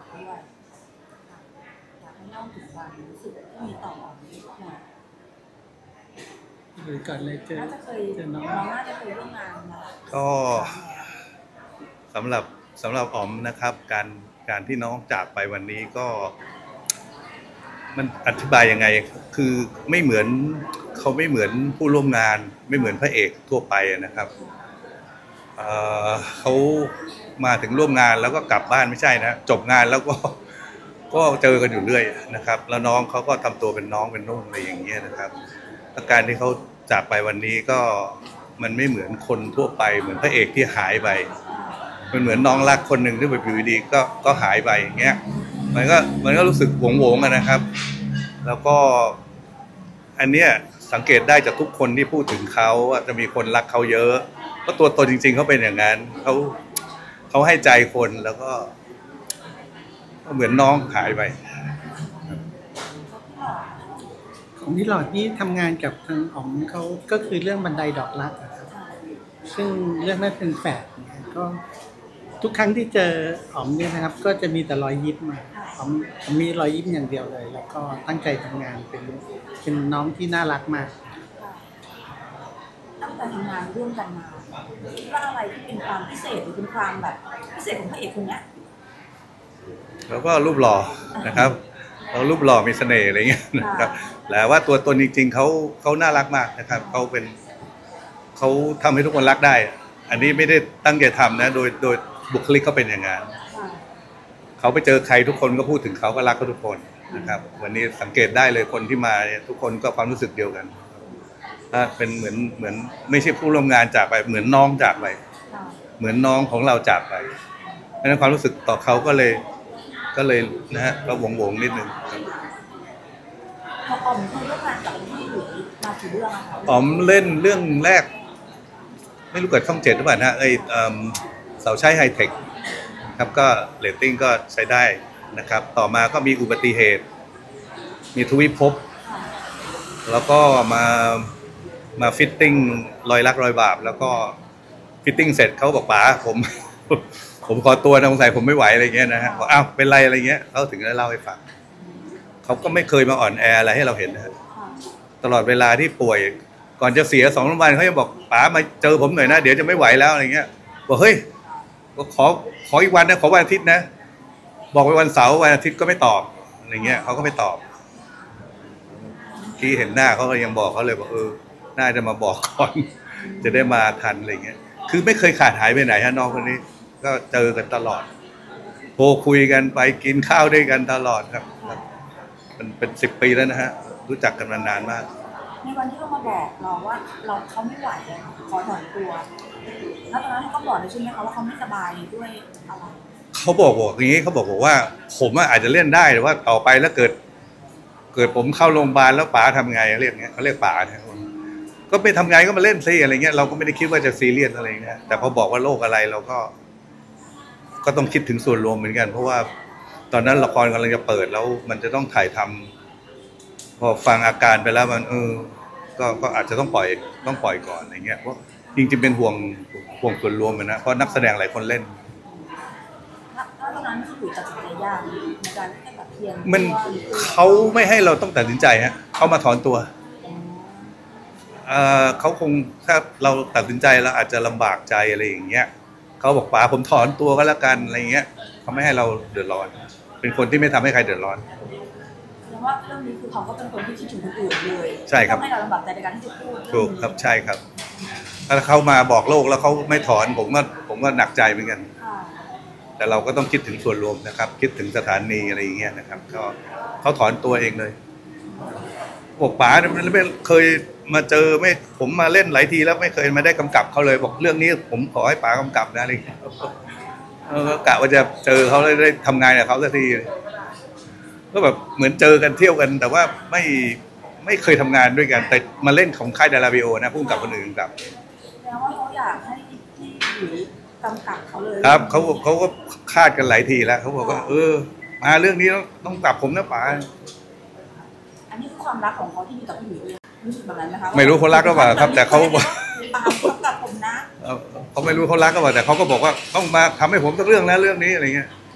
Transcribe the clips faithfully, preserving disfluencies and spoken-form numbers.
ด้วยอยากให้เล่าถึงความรู้สึกที่มีต่อหน่อยหรือก่อนเลยเจอน่าจะเคยน้องน่าจะเคยร่วมงานมาก็สำหรับสำหรับอ๋อมนะครับการการที่น้องจากไปวันนี้ก็มันอธิบายยังไงคือไม่เหมือนเขาไม่เหมือนผู้ร่วมงานไม่เหมือนพระเอกทั่วไปนะครับเอ่อเขามาถึงร่วมงานแล้วก็กลับบ้านไม่ใช่นะจบงานแล้วก็ก็เจอกันอยู่เรื่อยนะครับแล้วน้องเขาก็ทำตัวเป็นน้องเป็นนุ่นอะไรอย่างเงี้ยนะครับและการที่เขาจากไปวันนี้ก็มันไม่เหมือนคนทั่วไปเหมือนพระเอกที่หายไปมันเหมือนน้องรักคนหนึ่งที่แบบอยู่ดีก็ก็หายไปอย่างเงี้ยมันก็มันก็รู้สึกหวงหวงกันนะครับ แล้วก็อันเนี้ยสังเกตได้จากทุกคนที่พูดถึงเขาว่าจะมีคนรักเขาเยอะเพราะตัวตนจริงๆเขาเป็นอย่างนั้นเขาเขาให้ใจคนแล้วก็เหมือนน้องหายไปของพี่หลอดนี่ทำงานกับทางอ๋อมเขาก็คือเรื่องบันไดดอกรักครับซึ่งเรื่องนั้นเป็นแฝดก็ทุกครั้งที่เจออ๋อมเนี่ยนะครับก็จะมีแต่รอยยิ้มมาอ๋อมมีรอยยิ้มอย่างเดียวเลยแล้วก็ตั้งใจทำงานเป็นเป็นน้องที่น่ารักมากตั้งแต่ทำงานร่วมกันมาคิดว่าอะไรที่เป็นความพิเศษหรือเป็นความแบบพิเศษของพระเอกคนนี้แล้วก็รูปหล่อนะครับเรารูปหล่อมีเสน่ห์อะไรเงี้ยนะครับแต่ว่าตัวตนจริงๆเขาเขาน่ารักมากนะครับเขาเป็นเขาทำให้ทุกคนรักได้อันนี้ไม่ได้ตั้งใจทำนะโดยโดยบุคลิกเขาเป็นอย่างนั้นเขาไปเจอใครทุกคนก็พูดถึงเขาก็รักเขาทุกคนนะครับวันนี้สังเกตได้เลยคนที่มาเนี่ยทุกคนก็ความรู้สึกเดียวกันถ้าเป็นเหมือนเหมือนไม่ใช่ผู้ร่วมงานจากไปเหมือนน้องจากไปเหมือนน้องของเราจากไปเพราะฉะนั้นความรู้สึกต่อเขาก็เลยก็เลยนะฮะก็วงๆนิดนึงอ๋อมเคยร่วมงานกับพี่หลุยมากี่เรื่องอะคะอ๋อมเล่นเรื่องแรกไม่รู้เกิดช่องเจ็ดหรือเปล่านะไอเสาใช้ไฮเทคครับก็เรตติ้งก็ใช้ได้นะครับต่อมาก็มีอุบัติเหตุมีทวิภพแล้วก็มามาฟิตติ้งรอยรักรอยบาปแล้วก็ฟิตติ้งเสร็จเขาบอกป๋าผมผมขอตัวนะสงสัยผมไม่ไหวอะไรเงี้ยนะฮะบอกอ้าวเป็นไรอะไรเงี้ยเขาถึงได้เล่าให้ฟังเขาก็ไม่เคยมาอ่อนแออะไรให้เราเห็นนะตลอดเวลาที่ป่วยก่อนจะเสียสองวันเขายังบอกป๋ามาเจอผมหน่อยนะเดี๋ยวจะไม่ไหวแล้วอะไรเงี้ยบอกเฮ้ยขอขออีกวันนะขอวันอาทิตย์นะบอกไปวันเสาร์วันอาทิตย์ก็ไม่ตอบอะไรเงี้ยเขาก็ไม่ตอบที่เห็นหน้าเขาก็ยังบอกเขาเลยบอกเออน่าจะมาบอกก่อนจะได้มาทันอะไรเงี้ยคือไม่เคยขาดหายไปไหนฮะน้องคนนี้ก็เจอกันตลอดโทรคุยกันไปกินข้าวด้วยกันตลอดครับมันเป็นสิบปีแล้วนะฮะรู้จักกันมานานมากในวันที่เขามาบอกเราว่าเราเขาไม่ไหวขอถอนตัวแล้วตอนนั้นเขาบอกเลยใช่ไหมคะว่าเขาไม่สบายด้วยอะไรเขาบอกบอกอย่างนี้เขาบอกบอกว่าผมอาจจะเล่นได้แต่ว่าต่อไปแล้วเกิดเกิดผมเข้าโรงพยาบาลแล้วป๋าทำไงเรียกเงี้ยเขาเรียกป๋าเนี่ยก็ไม่ทำไงก็มาเล่นซีอะไรเงี้ยเราก็ไม่ได้คิดว่าจะซีเรียสอะไรเงี้ยแต่พอบอกว่าโรคอะไรเราก็ก็ต้องคิดถึงส่วนรวมเหมือนกันเพราะว่าตอนนั้นละครกำลังจะเปิดแล้วมันจะต้องถ่ายทำพอฟังอาการไปแล้วมันเออก็ก็อาจจะต้องปล่อยต้องปล่อยก่อนอะไรเงี้ยเพราะจริงๆเป็นห่วงห่วงส่วนรวมนะเพราะนักแสดงหลายคนเล่นตอนนั้นคืออยู่ตัดสินใจยากในการที่จะแบบเพียงมันเขาไม่ให้เราต้องตัดสินใจฮะเขามาถอนตัวเอ่อเขาคงถ้าเราตัดสินใจเราอาจจะลำบากใจอะไรอย่างเงี้ยเขาบอกป๋าผมถอนตัวก็แล้วกันอะไรเงี้ยเขาไม่ให้เราเดือดร้อนเป็นคนที่ไม่ทำให้ใครเดือดร้อนแปลว่าเรื่องนี้คือเขาก็เป็นคนที่คิดถึงคนอื่นเลยใช่ครับไม่ให้เราลำบากใจในการที่จะพูดถูกครับใช่ครับถ้าเขามาบอกโลกแล้วเขาไม่ถอนผมก็ผมก็หนักใจเหมือนกันแต่เราก็ต้องคิดถึงส่วนรวมนะครับคิดถึงสถานีอะไรอย่างเงี้ยนะครับก็เขาถอนตัวเองเลยบอกป๋าไม่เคยมาเจอไม่ผมมาเล่นหลายทีแล้วไม่เคยมาได้กำกับเขาเลยบอกเรื่องนี้ผมขอให้ป๋ากำกับนะอะไรเออกะว่าจะเจอเขาได้ทำงานกับเขาสักทีก็แบบเหมือนเจอกันเที่ยวกันแต่ว่าไม่ไม่เคยทำงานด้วยกันแต่มาเล่นของค่ายดาราบิโอนะพุ่งกับคนอื่นกับแล้วว่าเขาอยากให้ที่หรือกำกับเขาเลยครับเขาเขาก็คาดกันหลายทีแล้วเขาบอกว่าเออมาเรื่องนี้ต้องกลับผมนะป๋าอันนี้คือความรักของเขาที่มีต่อพี่หลุยรู้สึกแบบนั้นนะคะไม่รู้เขารักก็ว่าครับแต่เขาบอกกับผมนะเขาไม่รู้เขารักก็ว่าแต่เขาก็บอกว่าต้องมาทำให้ผมสักเรื่องนะเรื่องนี้อะไรเงี้ย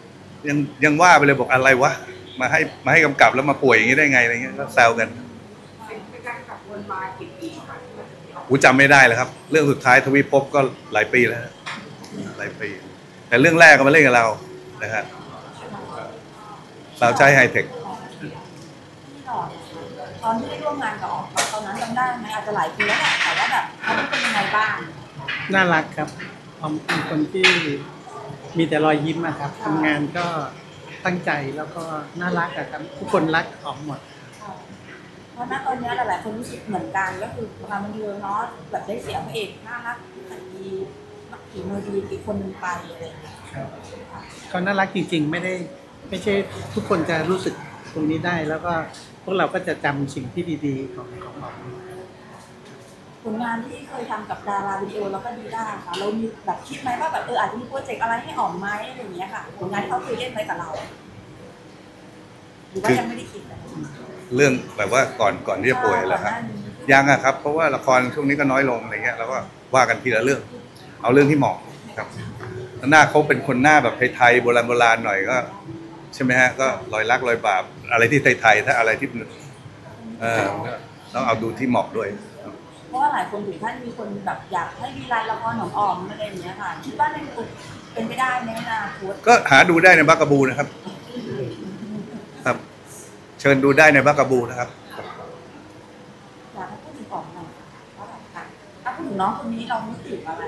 ยังยังว่าไปเลยบอกอะไรวะมาให้มาให้กำกับแล้วมาป่วยอย่างนี้ได้ไงอะไรเงี้ยก็แซวกันเป็นการกลับวนมากี่ปีคะกูจำไม่ได้แล้วครับ เรื่องสุดท้ายทวีภพก็หลายปีแล้วหลายปี แต่เรื่องแรกก็มาเล่นกับเรานะฮะเราใช้ไฮเทคที่หล่อตอนที่ได้ร่วมงานกับออกตอนนั้นจำได้ไหมอาจจะหลายปีแล้วแหละแต่ว่าแบบเขาเป็นยังไงบ้างน่ารักครับออมเป็นคนที่มีแต่รอยยิ้มอะครับทำงานก็ตั้งใจแล้วก็น่ารักอะครับทุกคนรักออมหมดเพราะณตอนนี้หลายๆคนรู้สึกเหมือนกันก็คือความบันเทิงเนาะแบบได้เสียพระเอกน่ารักดีกี่มือดีกี่คนหนึ่งไปอะไรอย่างเงี้ยครับเขาน่ารักจริงๆไม่ได้ไม่ใช่ทุกคนจะรู้สึกตรงนี้ได้ แล้วก็พวกเราก็จะจำสิ่งที่ดีๆของของออมผลงานที่เคยทำกับดาราวิดีโอแล้วก็ดีได้ค่ะเรามีแบบคิดไหมว่าแบบเอออาจจะมีโปรเจกต์อะไรให้ออกไหมอะไรอย่างเงี้ยค่ะผลงานที่เขาเคยเล่นไว้กับเราหรือว่ายังไม่ได้คิดเลยเรื่องแบบว่าก่อนก่อนที่จะป่วยแล้วครับยังอะครับ เพราะว่าละครช่วงนี้ก็น้อยลงอะไรเงี้ยแล้วก็ว่ากันทีละเรื่อง เอาเรื่องที่เหมาะครับหน้าเขาเป็นคนหน้าแบบไทยๆโบราณโบราณหน่อยก็ ใช่ไหมฮะก็รอยรักรอยบาปอะไรที่ไทยๆถ้าอะไรที่เออต้องเอาดูที่เหมาะด้วยเพราะว่าหลายคนถึงขั้นมีคนแบบอยากให้มีรายละครของออมอะไรอย่างเงี้ยค่ะคิดว่าในเป็นไปได้ไหมในอนาคตก็หาดูได้ในบักกะบูนะครับ ครับ เชิญดูได้ในบักกะบูนะครับอยากให้พูดถึงออมหน่อยว่าแบบค่ะถ้าพูดถึงน้องคนนี้เรานึกถึงอะไร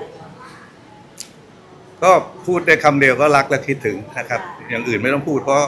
ก็พูดได้คำเดียวก็รักและคิดถึงนะครับ อย่างอื่นไม่ต้องพูดเพราะ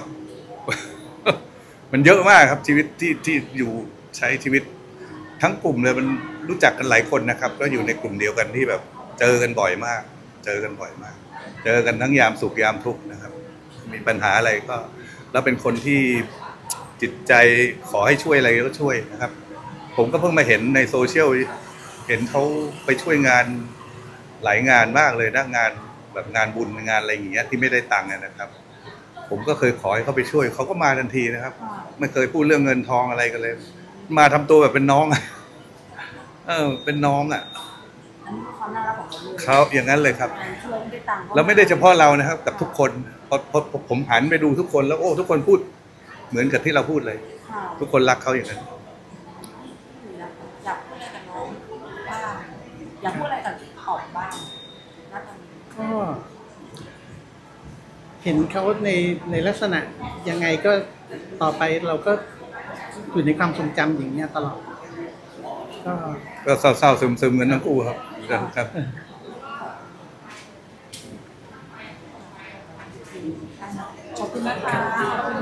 มันเยอะมากครับชีวิตที่ที่อยู่ใช้ชีวิตทั้งกลุ่มเลยมันรู้จักกันหลายคนนะครับ ก็อยู่ในกลุ่มเดียวกันที่แบบเจอกันบ่อยมาก เจอกันบ่อยมาก เจอกันทั้งยามสุขยามทุกข์นะครับ มีปัญหาอะไรก็แล้วเป็นคนที่จิตใจขอให้ช่วยอะไรก็ช่วยนะครับ ผมก็เพิ่งมาเห็นในโซเชียลเห็นเขาไปช่วยงานหลายงานมากเลยนะงานแบบงานบุญงานอะไรอย่างเงี้ยที่ไม่ได้ตังค์นะครับ ผมก็เคยขอให้เขาไปช่วยเขาก็มาทันทีนะครับ ไม่เคยพูดเรื่องเงินทองอะไรกันเลย มาทำตัวแบบเป็นน้องอะเออเป็นน้องอ่ะอันนี้คือความน่ารักของเขาเลยเขาอย่างนั้นเลยครับช่วยไม่ได้ตังค์แล้วไม่ได้เฉพาะเรานะครับ กับทุกคนพอพอพอผมหันไปดูทุกคนแล้วโอ้ทุกคนพูดเหมือนกับที่เราพูดเลยค่ะทุกคนรักเขาอย่างนั้นอยากพูดอะไรกับน้องบ้างอยากพูดอะไรกับออกบ้างณตอนนี้ก็เห็นเขาในในลักษณะยังไงก็ต่อไปเราก็อยู่ในความทรงจำอย่างเงี้ยตลอด ก็ก็เศร้าๆซึมๆกันทั้งคู่ครับครับขอบคุณนะคะขอบคุณ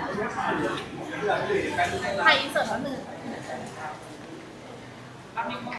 ค่ะไทยอินเสิร์ตแล้วหนึ่ง